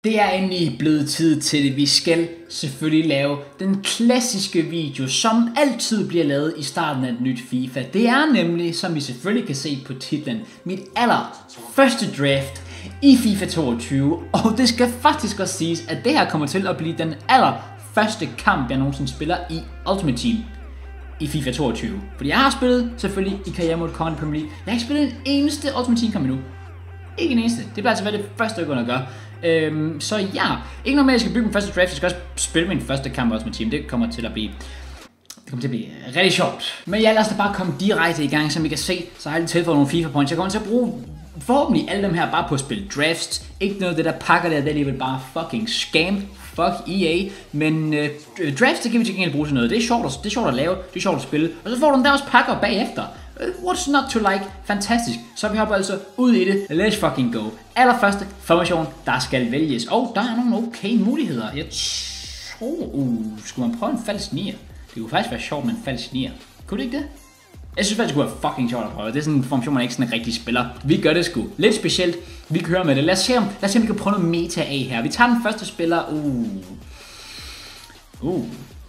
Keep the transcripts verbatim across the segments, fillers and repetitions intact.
Det er endelig blevet tid til det. Vi skal selvfølgelig lave den klassiske video, som altid bliver lavet i starten af et nyt FIFA. Det er nemlig, som I selvfølgelig kan se på titlen, mit aller første draft i FIFA toogtyve. Og det skal faktisk også siges, at det her kommer til at blive den aller første kamp, jeg nogensinde spiller i Ultimate Team i FIFA toogtyve. Fordi jeg har spillet selvfølgelig i karriere mod Conte Premier League. Jeg har ikke spillet en eneste Ultimate Team kamp endnu. Ikke en eneste. Det bliver altså være det første, jeg går at gøre. Øhm, så ja, ikke noget med, at jeg skal bygge min første draft. Jeg skal også spille min første kamp også med team. Det kommer til at blive Det kommer til at blive rigtig sjovt. Men ja, lad os da bare komme direkte i gang. Som I kan se, så har jeg lige tilføjet nogle FIFA points. Jeg kommer til at bruge forhåbentlig alle dem her bare på at spille drafts. Ikke noget af det der pakker der, det er alligevel bare fucking scam. Fuck E A. Men øh, drafts, det kan vi til gengæld bruge til noget. Det er sjovt, det er sjovt at lave, det er sjovt at spille. Og så får du den der også pakker bagefter. What's not to like? Fantastisk. Så vi hopper altså ud i det. Let's fucking go. Allerførste formation, der skal vælges. Og der er nogle okay muligheder. Jeg tror... Uh, skulle man prøve en falsk nier? Det kunne faktisk være sjovt med en falsk nier. Kunne det ikke det? Jeg synes faktisk, det kunne være fucking sjovt at prøve. Det er sådan en formation, man ikke sådan en rigtig spiller. Vi gør det sgu. Lidt specielt. Vi kører med det. Lad os se, om, lad os se, om vi kan prøve noget meta af her. Vi tager den første spiller. Uh. Uh.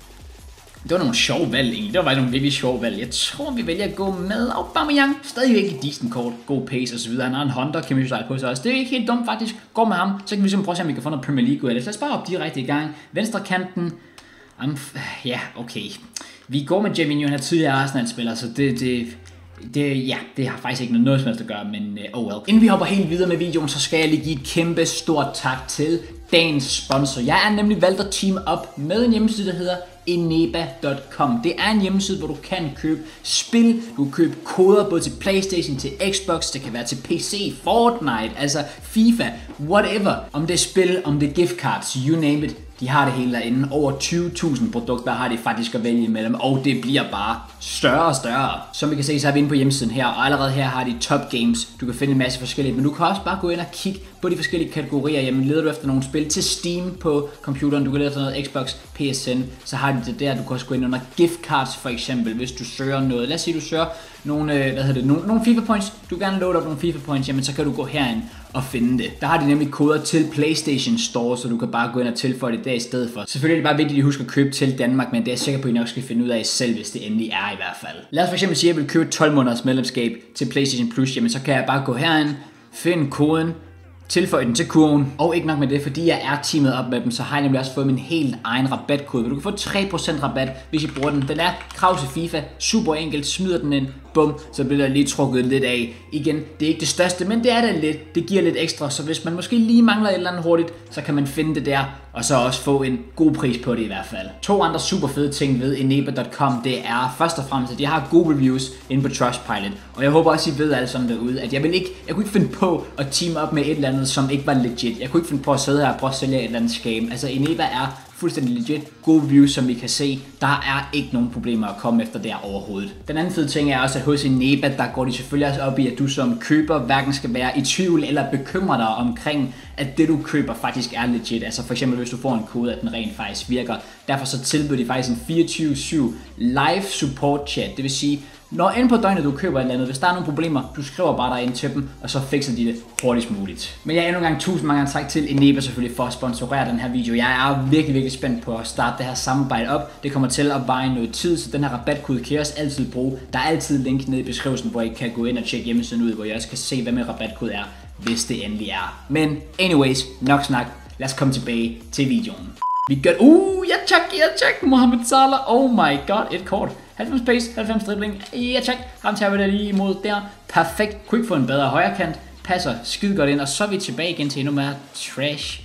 Det var nogle sjove valg egentlig. Det var faktisk nogle virkelig sjove valg. Jeg tror, vi vælger at gå med Aubameyang. Stadigvæk et decent kort. God pace og så videre. Han har en Hunter, kan vi jo på sig også. Det er ikke helt dumt faktisk. Gå med ham. Så kan vi simpelthen prøve at se, om vi kan få noget Premier League ud af det. Lad os bare op direkte i gang. Venstre kanten. Um, ja, okay. Vi går med Javinho. Han er tidligere Arsenal-spiller, så det... det Det, ja, det har faktisk ikke noget, noget som helst at gøre, men uh, oh well. Inden vi hopper helt videre med videoen, så skal jeg lige give et kæmpe stort tak til dagens sponsor. Jeg er nemlig valgt at team op med en hjemmeside, der hedder eneba punktum com. Det er en hjemmeside, hvor du kan købe spil, du kan købe koder både til PlayStation, til Xbox, det kan være til P C, Fortnite, altså FIFA, whatever. Om det er spil, om det er gift cards, you name it. De har det hele derinde. Over tyve tusind produkter har de faktisk at vælge imellem, og det bliver bare større og større. Som vi kan se, så er vi inde på hjemmesiden her, og allerede her har de top games. Du kan finde en masse forskellige, men du kan også bare gå ind og kigge på de forskellige kategorier. Jamen, leder du efter nogle spil til Steam på computeren, du kan lede efter noget Xbox, P S N, så har de det der. Du kan også gå ind under gift cards for eksempel, hvis du søger noget. Lad os sige, du søger nogle, hvad hedder det, nogle, nogle FIFA points. Du vil gerne load op nogle FIFA points, jamen så kan du gå herind og finde det. Der har de nemlig koder til PlayStation Store, så du kan bare gå ind og tilføje det der i stedet for. Selvfølgelig er det bare vigtigt, at I husker at købe til Danmark, men det er jeg sikker på, at I nok skal finde ud af selv, hvis det endelig er i hvert fald. Lad os for eksempel sige, at jeg vil købe tolv måneders medlemskab til PlayStation Plus, jamen så kan jeg bare gå herind, finde koden, tilføje den til kurven, og ikke nok med det, fordi jeg er teamet op med dem, så har jeg nemlig også fået min helt egen rabatkode, hvor du kan få tre procent rabat, hvis I bruger den. Den er krav til FIFA, super enkelt, smider den ind, bum, så bliver der lige trukket lidt af. Igen, det er ikke det største, men det er det lidt, det giver lidt ekstra, så hvis man måske lige mangler et eller andet hurtigt, så kan man finde det der, og så også få en god pris på det i hvert fald. To andre super fede ting ved eneba punktum com, det er først og fremmest, at de har gode reviews inde på Trustpilot, og jeg håber også, I ved alle sammen derude, at jeg vil ikke, jeg kunne ikke finde på at team op med et eller andet, som ikke var legit. Jeg kunne ikke finde på at sidde her og prøve at sælge et eller andet scam. Altså Eneba er fuldstændig legit. Gode reviews, som vi kan se. Der er ikke nogen problemer at komme efter der overhovedet. Den anden fede ting er også, at hos Eneba, der går de selvfølgelig også op i, at du som køber hverken skal være i tvivl eller bekymre dig omkring, at det du køber faktisk er legit. Altså for eksempel, hvis du får en kode, at den rent faktisk virker. Derfor så tilbyder de faktisk en fireogtyve syv live support chat. Det vil sige, når ind på døgnet du køber et eller andet, hvis der er nogle problemer, du skriver bare dig ind til dem, og så fikser de det hurtigst muligt. Men jeg er endnu en gang tusind mange gange tak til Eneba selvfølgelig for at sponsorere den her video. Jeg er virkelig, virkelig spændt på at starte det her samarbejde op. Det kommer til at veje noget tid, så den her rabatkode kan I også altid bruge. Der er altid link nede i beskrivelsen, hvor I kan gå ind og tjekke hjemmesiden ud, hvor I også kan se, hvad med rabatkode er, hvis det endelig er. Men anyways, nok snak. Lad os komme tilbage til videoen. Vi gør... Uh, ja tak, ja tak, Mohamed Salah. Oh my god, et kort. halvfems pace, halvfems dribling. Ja tak, ham tager vi der lige imod der. Perfekt. Kunne ikke få en bedre højre kant. Passer skide godt ind, og så er vi tilbage igen til endnu mere trash.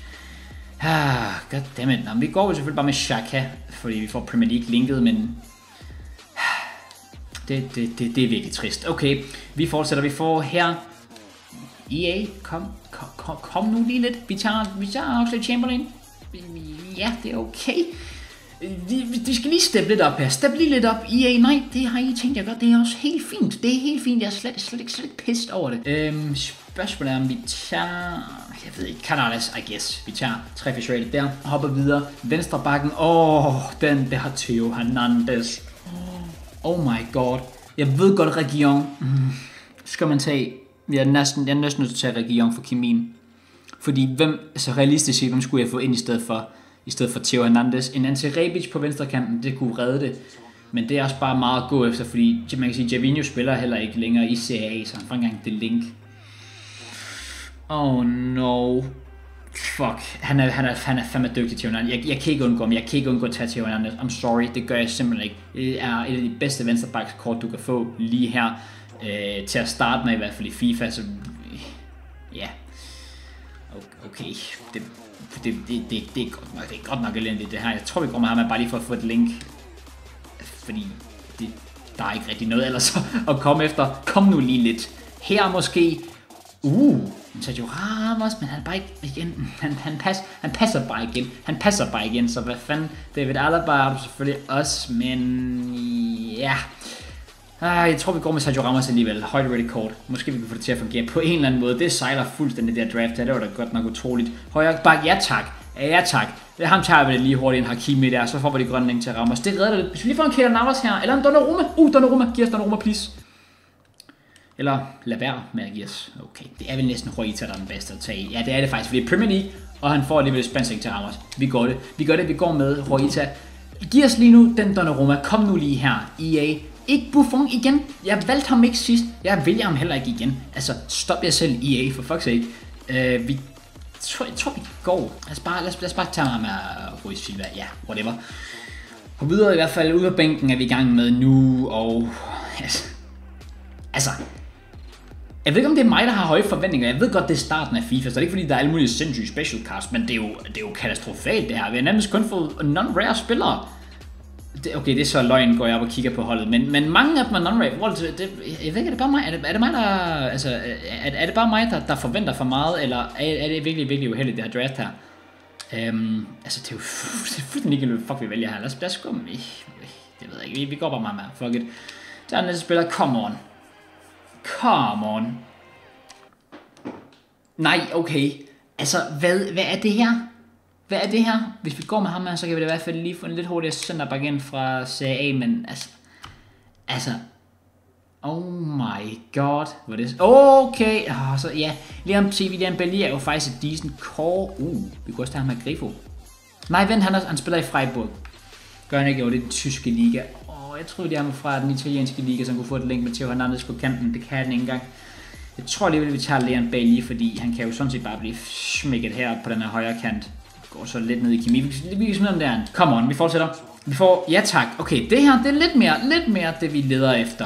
Ah, goddammit. Nå, vi går jo selvfølgelig bare med Xhaka, fordi vi får Premier League linket, men... Det, det, det, det er virkelig trist. Okay, vi fortsætter. Vi får her... E A, kom, kom, kom, kom nu lige lidt. Vi tager, vi tager Oxlade Chamberlain. Ja, det er okay. Vi, vi skal lige steppe lidt op her. Steppe lige lidt op. E A, nej, det har I tænkt jer godt. Det er også helt fint. Det er helt fint. Jeg er slet, slet, slet, slet ikke pissed over det. Øhm, spørgsmålet er, om vi tager... Jeg ved ikke. Canales, I guess. Vi tager tre fish rated der. Hopper videre. Venstre bakken. Åh, oh, den der har Theo Hernandez. Oh my god. Jeg ved godt, Region. Mm. Skal man tage... Jeg er næsten, jeg er næsten nødt til at tage Region for Kimin. Fordi hvem, altså realistisk set, hvem skulle jeg få ind i stedet for, i stedet for Theo Hernandez? En Ante Rebic på venstrekanten, det kunne redde det. Men det er også bare meget at gå efter, fordi man kan sige, Gervinho spiller heller ikke længere i Serie A, så han får engang det link. Oh no. Fuck. Han er, han er, han er fandme dygtig, Theo Hernandez. Jeg, jeg kan ikke undgå, men jeg kan ikke undgå at tage Theo Hernandez. I'm sorry, det gør jeg simpelthen ikke. Det er et af de bedste venstrebackskort, du kan få lige her. Øh, til at starte med i hvert fald i FIFA, så ja. Yeah. Okay, det, det, det, det, det, er godt nok, det er godt nok elendigt det her. Jeg tror vi går med ham bare lige for at få et link. Fordi det, der er ikke rigtig noget ellers at komme efter. Kom nu lige lidt. Her måske. Uh, Sergio Ramos, men han er bare ikke igen. Han, han, pas, han passer bare igen. Han passer bare igen, så hvad fanden. David Alaba har du selvfølgelig også, men ja. Ah, jeg tror vi går med Sergio Ramos alligevel. Højt ready kort. Måske vi kan få det til at fungere på en eller anden måde. Det sejler fuldstændig der draft her. Det var da godt nok utroligt. Højre bak, ja tak. Ja tak. Det ham tager vi det lige hurtigt en Hakimi der. Så får vi det grønne link til Ramos. Det redder det. Hvis vi lige får en Keylor Navas her. Eller en Donnarumma. Uh, Donnarumma. Giv os Donnarumma, please. Eller lad være med at give os. Okay, det er vel næsten Roita, der er den bedste at tage. Ja, det er det faktisk. Vi er Premier League, og han får alligevel spansing til Ramos. Vi går det. Vi gør det. Vi går med Roita. Giv os lige nu den Donnarumma. Kom nu lige her. E A. Ikke Buffon igen. Jeg valgte ham ikke sidst. Jeg vælger ham heller ikke igen. Altså, stop jer selv, E A, for fuck's sake. Uh, vi tror, jeg tror, vi går. Lad os bare, lad os, lad os bare tage ham af Ruiz Silva. Ja, whatever. Og videre i hvert fald ude af bænken er vi i gang med nu. Og altså, altså jeg ved ikke, om det er mig, der har høje forventninger. Jeg ved godt, det er starten af FIFA, så det er ikke fordi, der er alle mulige sindssyge special cards, men det er jo, det er jo katastrofalt det her. Vi har nærmest kun fået non-rare spillere. Det, okay, det er så løgn, går jeg op og kigger på holdet, men, men mange af dem er non-rare. Det, jeg ved ikke, er det bare mig? Er det, er det mig, der, altså, er, er det bare mig, der, der forventer for meget, eller er, er det virkelig, virkelig uheldigt, det her draft her? Um, altså, det er jo fuldstændig ikke, fuck vi vælger her. Lad os, lad os gå med. Det ved jeg ikke, vi, vi går bare meget med. Fuck it. Der er næste spiller, come on. Come on. Nej, okay. Altså, hvad, hvad er det her? Hvad er det her? Hvis vi går med ham her, så kan vi da i hvert fald lige få en lidt hurtigere centerback ind fra Serie A, men altså... Altså... Oh my god. Hvad er det? Okay. Oh, så ja, Liam T. William Belli er jo faktisk et decent core. Uh, vi kunne også tage ham med Grifo. Nej, vent, han, er, han spiller i Freiburg. Gør han ikke jo, det er den tyske liga. Åh, oh, jeg troede, det er ham fra den italienske liga, som kunne få et link med Theo Hernandez på kanten. Det kan han ikke engang. Jeg tror alligevel, at vi tager Leon Bailey, fordi han kan jo sådan set bare blive smækket her på den her højre kant. Går så lidt ned i kemi. Vi kan smide dem der. Come on, vi fortsætter. Vi får, ja tak. Okay, det her, det er lidt mere, lidt mere det, vi leder efter.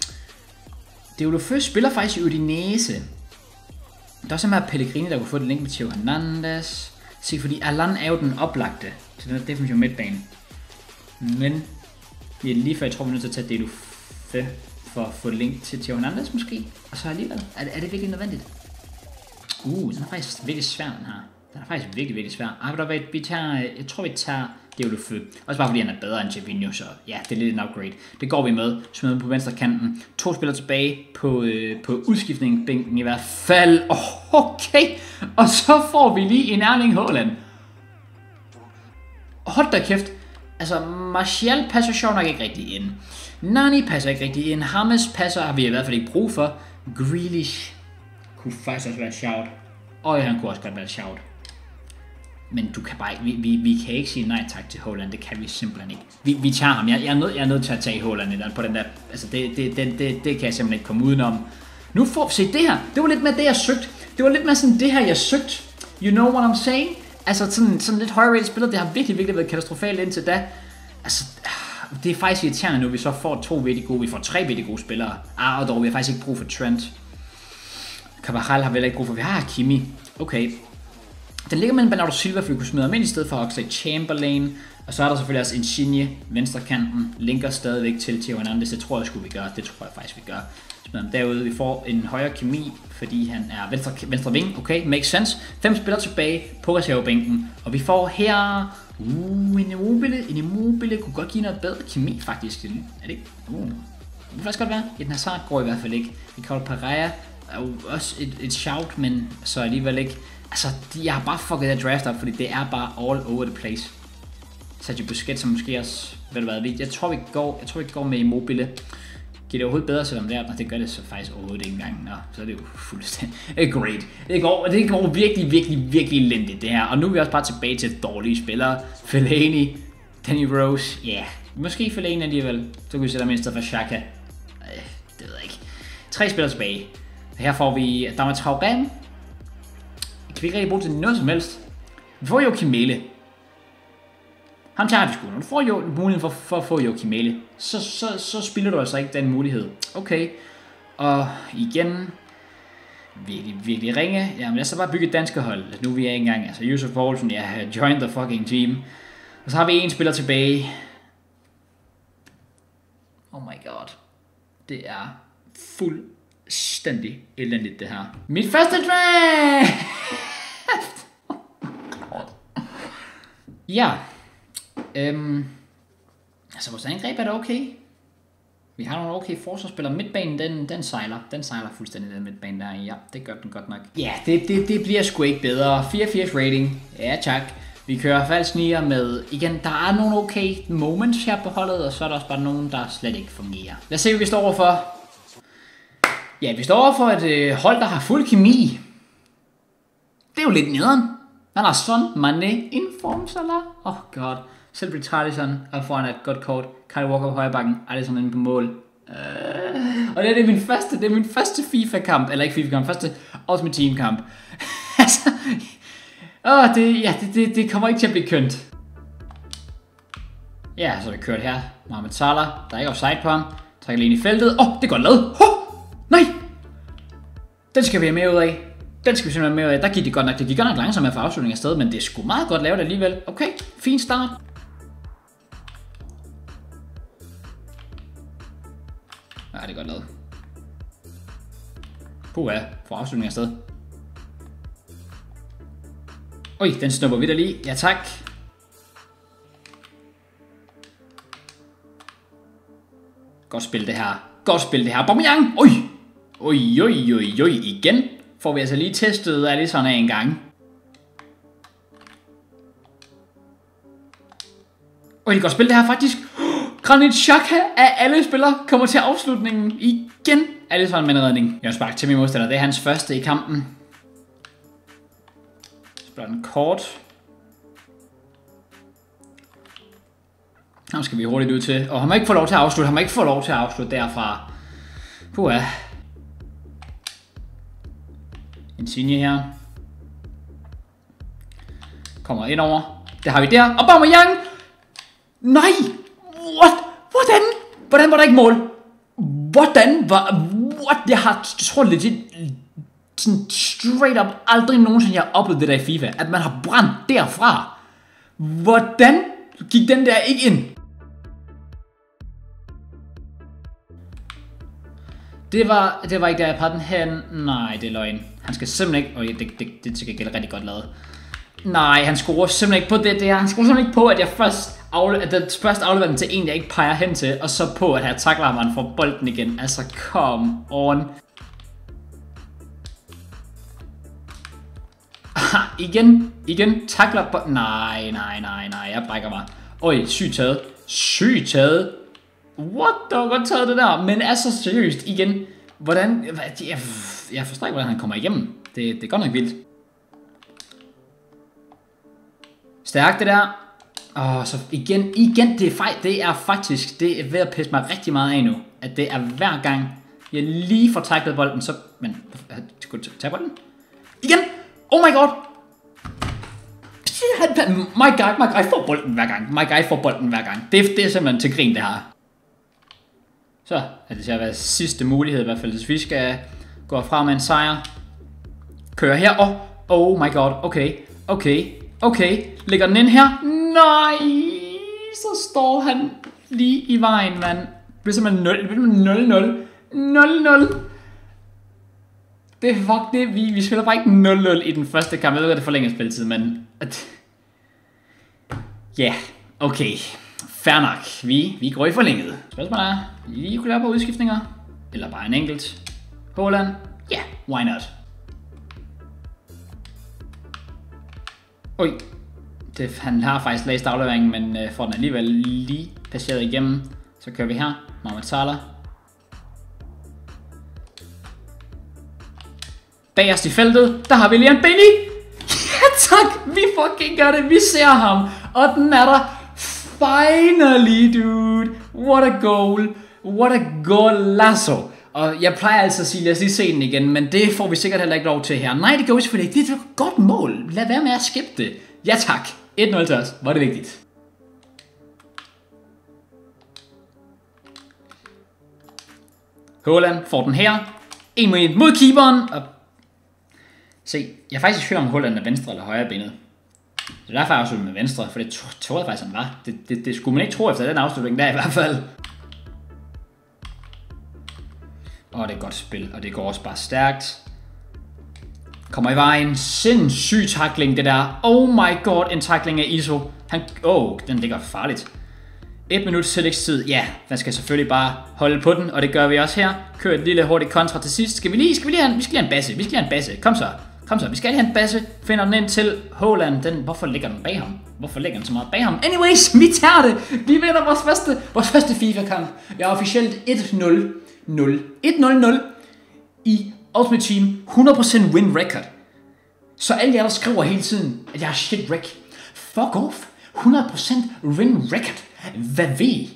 Det er jo først spiller faktisk i Udinese. Der er simpelthen Pellegrini, der kunne få et link med Theo Hernandez. Se, fordi Allan er jo den oplagte til den her defensive midtbane. Men vi er lige før, jeg tror, vi er nødt til at tage Deulofeu for at få et link til Theo Hernandez måske. Og så alligevel, er det, er det virkelig nødvendigt? Uh, den er faktisk virkelig svær, den her. Den er faktisk virkelig, virkelig svær. Ah, der var, vi tager, jeg tror, vi tager Deulofeu. Også bare fordi han er bedre end Gervinho, så ja, det er lidt en upgrade. Det går vi med. Smider på venstre kanten. To spillere tilbage på, øh, på udskiftningsbænken i hvert fald. Oh, okay. Og så får vi lige en Erling Haaland. Hold da kæft. Altså, Martial passer sjovt nok ikke rigtig ind. Nani passer ikke rigtig ind. James passer har vi i hvert fald ikke brug for. Grealish kunne faktisk også være et shout. Og han kunne også godt være et shout. Men du kan bare ikke, vi, vi, vi kan ikke sige nej tak til Haaland, det kan vi simpelthen ikke. Vi, vi tager ham, jeg, jeg, er nød, jeg er nødt til at tage Haaland på den der, altså det, det, det, det, det kan jeg simpelthen ikke komme udenom. Nu får vi se det her, det var lidt mere det jeg søgte, det var lidt mere sådan det her jeg søgte, you know what I'm saying? Altså sådan, sådan lidt højere rated spiller, det har virkelig, virkelig været katastrofalt indtil da. Altså, det er faktisk irriterende nu, vi så får to virkelig gode, vi får tre virkelig gode spillere. Ah, og dog, vi har faktisk ikke brug for Trent. Carvajal har vel ikke brug for, vi har Hakimi. Okay. Den ligger mellem Bernardo Silva, for vi kunne smide ham ind i stedet for Oxlade Chamberlain. Og så er der selvfølgelig også Insigne, venstrekanten, linker stadigvæk til Theo Hernandez. Det tror jeg skulle vi gøre, det tror jeg faktisk vi gør. Smider ham derude, vi får en højere kemi, fordi han er venstre, venstre ving. Okay, makes sense. Fem spillere tilbage på reservebænken. Og vi får her... Uh, en Immobile. En Immobile kunne godt give noget bedre kemi, faktisk. Er det ikke? Uh. Det kan faktisk godt være. Et Hazard går i hvert fald ikke. Ricardo Pereira er jo også et, et shout, men så alligevel ikke. Altså, jeg har bare fucket det draft op, fordi det er bare all over the place. Sergio Busquets, som måske også, ved du hvad, jeg tror vi går, jeg tror vi går med Immobile. Giver det overhovedet bedre, selvom det er? Det gør det så faktisk overhovedet ikke engang. Nå, så er det jo fuldstændig great. Det går, det går virkelig, virkelig, virkelig elendigt det her. Og nu er vi også bare tilbage til dårlige spillere. Fellaini, Danny Rose, ja. Yeah. Måske Fellaini alligevel. Så kan vi sætte ham i stedet for Xhaka. Øh, det ved jeg ikke. Tre spillere tilbage. Her får vi Adama Traoré. Kan vi ikke rigtig bruge til noget som helst? Vi får jo Kimele. Ham tager vi sgu. Når du får jo muligheden for, for at få Joachim Mæhle, så, så, så spiller du altså ikke den mulighed. Okay. Og igen, virkelig, virkelig ringe. Jamen lad os så bare bygge et danske hold. Nu er vi ikke engang, altså Yusuf Poulsen, jeg har joined the fucking team. Og så har vi en spiller tilbage. Oh my god. Det er fuldstændig elendigt det her. Mit første draft! Ja. Øhm, altså vores angreb er det okay. Vi har nogle okay forsvarsspillere. Midtbanen, den, den sejler. Den sejler fuldstændig, den midtbane der. Ja, det gør den godt nok. Ja, det, det, det bliver sgu ikke bedre. fireogfirs rating. Ja, tak. Vi kører falsk nier med, igen, der er nogle okay moments her på holdet, og så er der også bare nogen, der slet ikke fungerer. Lad os se, hvad vi står overfor. Ja, vi står overfor et øh, hold, der har fuld kemi. Det er jo lidt nederen. Han har Son, Mané, Inform, Salah. Oh god. Selv Richarlison er foran et godt kort. Kyle Walker på højre bakken. Alisson inde på mål. Uh, og det er, det er min første, det er min første FIFA-kamp. Eller ikke FIFA-kamp, første Ultimate Team-kamp. Altså, åh, det, ja, det, det, det kommer ikke til at blive kønt. Ja, så er det kørt her. Mohamed Salah, der er ikke offside på ham. Trækker lige ind i feltet. Åh, oh, det er godt lavet. Oh, nej! Den skal vi have med ud af. Den skal vi simpelthen med ud af. Der gik det godt nok. Det gik godt nok langsomt med at få afslutning af sted, men det er sgu meget godt lavet alligevel. Okay, fin start. Ja, det er godt lavet. Puh, ja, få afslutning af sted. Oj, den snupper vi der lige. Ja, tak. Godt spil det her. Godt spil det her. Aubameyang! Oj! Oj, oj, oj, oj. Igen får vi altså lige testet Alisson af en gang. Oj, det er godt spil det her faktisk. Granit Xhaka af alle spillere kommer til afslutningen igen. Alisson med en redning. Jeg sparker til min modstander. Det er hans første i kampen. Spiller den kort. Ham skal vi hurtigt ud til. Og han må ikke få lov til at afslutte. Han må ikke få lov til at afslutte derfra. Puh, ja. Insigne her. Kommer ind over. Det har vi der. Og Aubameyang! Nej! What? Hvordan? Hvordan var der ikke mål? Hvordan var... What? Jeg har... Jeg tror legit... Sådan straight up aldrig nogensinde jeg har oplevet det der i FIFA. At man har brændt derfra. Hvordan gik den der ikke ind? Det var, det var ikke der jeg paddede den hen. Nej, det er løgn. Han skal simpelthen ikke... Oh, det, det, det skal gælde rigtig godt lavet. Nej, han scorer simpelthen ikke på det der. Han scorer simpelthen ikke på, at jeg først, afle at jeg først afleverer den til en, jeg ikke peger hen til. Og så på, at jeg takler ham, og han får bolden igen. Altså, come on. Ah, igen, igen, takler på... Nej, nej, nej, nej, jeg brækker mig. Øj, sygt taget. Sygt taget. What? Det var godt taget det der. Men altså seriøst, igen. Hvordan... Jeg, jeg forstår ikke, hvordan han kommer igennem. Det, det er godt nok vildt. Stærkt det der. Og så igen, igen, det er, fej, det er faktisk, det er ved at pisse mig rigtig meget af nu. At det er hver gang, jeg lige får taklet bolden, så... Men, skulle du tage bolden? Igen! Oh my god! My guy, my guy får bolden hver gang. My guy får bolden hver gang. Det, det er simpelthen til grin, det her. Så er det til at være sidste mulighed i hvert fald, hvis vi skal gå fra med en sejr. Kører her. Oh, oh my god. Okay, okay, okay. Lægger den ind her. Nej! Så står han lige i vejen, mand. Det bliver simpelthen nul nul. nul nul. Det er fuck det. Vi, vi spiller bare ikke nul nul i den første kamp. Jeg ved, at det forlænger spilletid, men... Ja, yeah, okay. Fair nok. Vi, vi går i forlænget. Spørgsmålet er, lige kunne lave på udskiftninger? Eller bare en enkelt? Haaland? Ja, yeah, why not? Oj. Det, han har faktisk læst afleveringen, men øh, får den alligevel lige passeret igennem. Så kører vi her. Mohamed Salah. Bagerst i feltet, der har vi Leon Bailey. Ja tak, vi fucking gør det, vi ser ham. Og den er der. Finally, dude. What a goal. What a golazo. Og jeg plejer altså at sige, lad os lige se den igen, men det får vi sikkert heller ikke lov til her. Nej, det går vi selvfølgelig ikke. Det er et godt mål. Lad være med at skippe det. Ja tak. et nul til os. Hvor er det vigtigt. Haaland får den her. En mod mod keeperen. Og se, jeg er faktisk i tvivl om Haaland er venstre eller højre benet. Så derfor er jeg også med venstre, for det tror jeg faktisk han var. Det, det, det skulle man ikke tro efter den afslutning der i hvert fald. Og det er et godt spil, og det går også bare stærkt. Kommer i vejen. Sindssyg tackling det der. Oh my god, en tackling af Iso. Han, oh, den ligger farligt. Et minut tillægstid. Ja, man skal selvfølgelig bare holde på den, og det gør vi også her. Kører et lille hurtigt kontra til sidst. Skal vi lige, skal vi lige have en, vi skal lige have en basse. Vi skal lige have en basse. Kom så. Kom så, vi skal lige have en basse. Finder den ind til Haaland. Den, hvorfor ligger den bag ham? Hvorfor ligger den så meget bag ham? Anyways, vi tager det. Vi vinder vores første, vores første FIFA-kamp. Jeg er officielt et nul nul. et nul nul i Ultimate Team. hundrede procent win record. Så alle jer, der skriver hele tiden, at jeg er shit wreck. Fuck off. hundrede procent win record. Hvad ved I?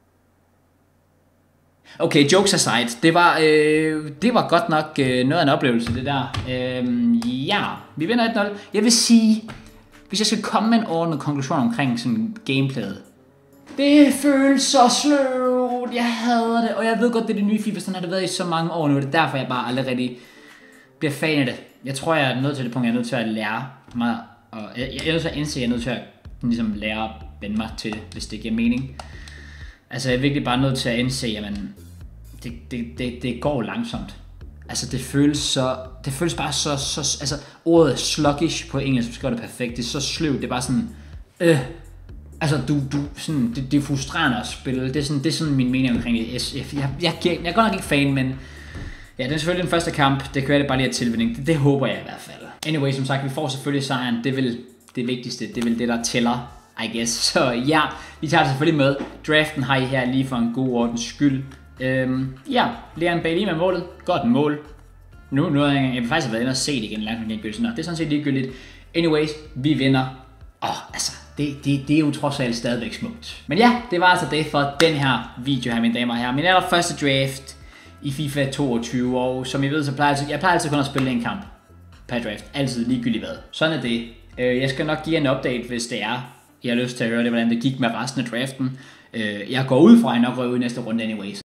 Okay, jokes aside. Det var, øh, det var godt nok øh, noget af en oplevelse, det der. Øh, ja, vi vinder et nul. Jeg vil sige, hvis jeg skal komme med en ordentlig konklusion omkring sådan gameplayet. Det føles så sløvt. Jeg hader det. Og jeg ved godt, det er det nye FIFA. Sådan har det været i så mange år nu. Det er derfor, jeg bare aldrig rigtig bliver fan af det. Jeg tror, jeg er nødt til det punkt, jeg er nødt til at lære mig. Og jeg, jeg er nødt til at indse, at jeg er nødt til at ligesom, lære at vende mig til det, hvis det giver mening. Altså, jeg er virkelig bare nødt til at indse, at jamen, det, det, det, det går langsomt. Altså, det føles så... Det føles bare så... så altså, ordet sluggish på engelsk, hvis det perfekt. Det er så sløvt. Det er bare sådan... Øh, altså, du... du sådan, det, det er frustrerende at spille. Det er sådan, det er sådan min mening omkring det. Jeg, jeg, jeg, jeg, jeg er godt nok ikke fan, men... Ja, det er selvfølgelig den første kamp. Det kan være, det bare lige er tilvinding. Det, det håber jeg i hvert fald. Anyway, som sagt, vi får selvfølgelig sejren. Det er vel det vigtigste. Det er vel det, der tæller, I guess. Så ja, vi tager det selvfølgelig med. Draften har I her lige for en god ordens skyld. Øhm, ja, Leon Bailey med målet. Godt mål. Nu, nu jeg, jeg vil faktisk have været inde og se det igen langt med den. Det er sådan set ligegyldigt. Anyways, vi vinder. Åh, oh, altså, det, det, det er jo trods alt stadigvæk smukt. Men ja, det var altså det for den her video her, mine damer og herrer. Min allerførste draft i FIFA toogtyve, og som I ved, så plejer jeg, jeg plejer altid kun at spille en kamp per draft. Altid ligegyldigt hvad. Sådan er det. Jeg skal nok give en update, hvis det er, jeg har lyst til at høre det, hvordan det gik med resten af draften. Jeg går ud fra, at jeg nok røver i næste runde anyways.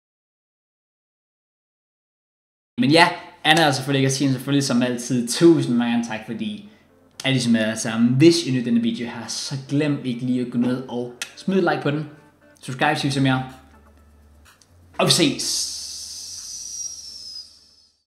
Men ja, andet er selvfølgelig ikke at sige, selvfølgelig som altid, tusind mange tak, fordi at I som er sammen. Hvis I nyder denne video her, så glem ikke lige at gå ned og smid et like på den. Subscribe, hvis I vil se mere. Og vi ses!